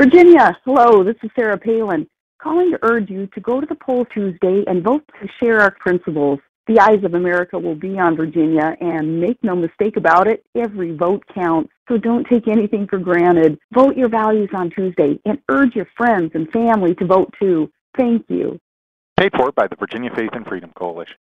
Virginia, hello, this is Sarah Palin, calling to urge you to go to the polls Tuesday and vote to share our principles. The eyes of America will be on Virginia, and make no mistake about it, every vote counts. So don't take anything for granted. Vote your values on Tuesday and urge your friends and family to vote too. Thank you. Paid for by the Virginia Faith and Freedom Coalition.